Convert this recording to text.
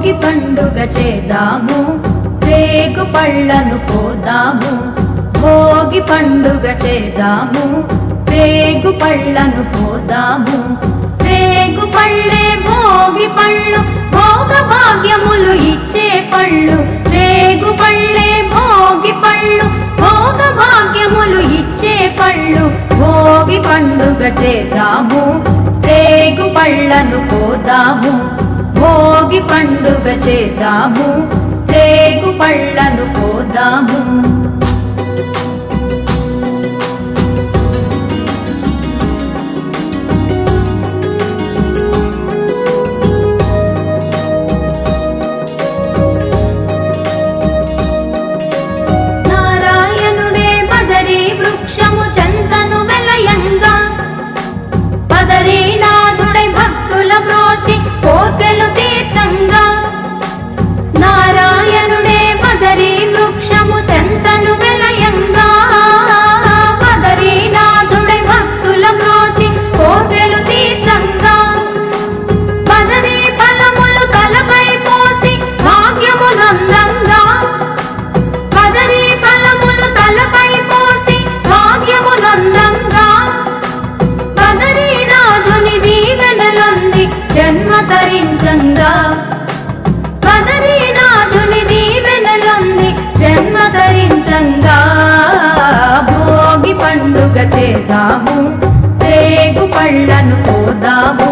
భోగి పండుగ చేద్దాము రేగు పళ్ళను పోదాము భోగి పండుగ చేద్దాము రేగు పళ్ళను పోదాము రేగు పళ్ళే భోగి పళ్ళు భోగ భాగ్యములు ఇచ్చే పళ్ళు రేగు పళ్ళే భోగి పళ్ళు భోగ భాగ్యములు ఇచ్చే పళ్ళు భోగి పండుగ చేద్దాము రేగు పళ్ళను పోదాము భోగి పండుగ చేద్దాము రేగు పళ్ళను పోదాము జన్మతరించంగా బదరీనాథుని దీవెనలొంది జన్మతరించంగా భోగి పండుగ చేద్దాము రేగు పళ్ళను పోదాము